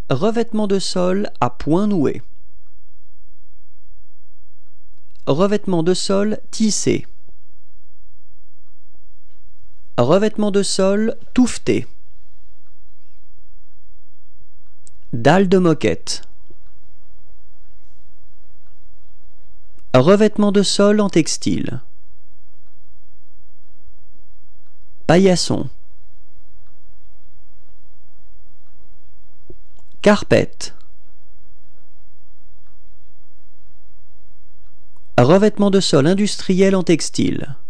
Revêtement de sol à point noué. Revêtement de sol tissé. Revêtement de sol touffeté. Dalle de moquette. Revêtement de sol en textile. Paillasson. Carpette. Revêtement de sol industriel en textile.